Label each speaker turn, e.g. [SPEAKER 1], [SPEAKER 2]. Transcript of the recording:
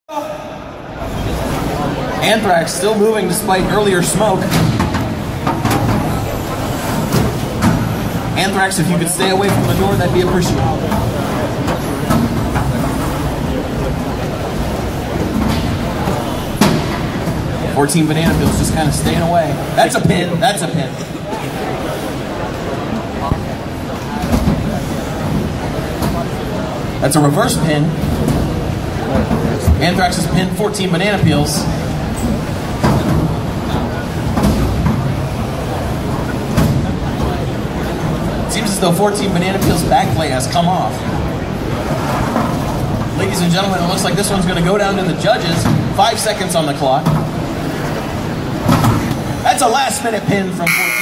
[SPEAKER 1] Anthrax still moving despite earlier smoke. Anthrax, if you could stay away from the door, that'd be appreciated. "14 Banana Peels just kind of staying away. That's a pin. That's a pin. That's a reverse pin. Anthrax has pinned 14 Banana Peels. Seems as though 14 Banana Peels' backplay has come off. Ladies and gentlemen, it looks like this one's going to go down to the judges. 5 seconds on the clock. That's a last-minute pin from 14.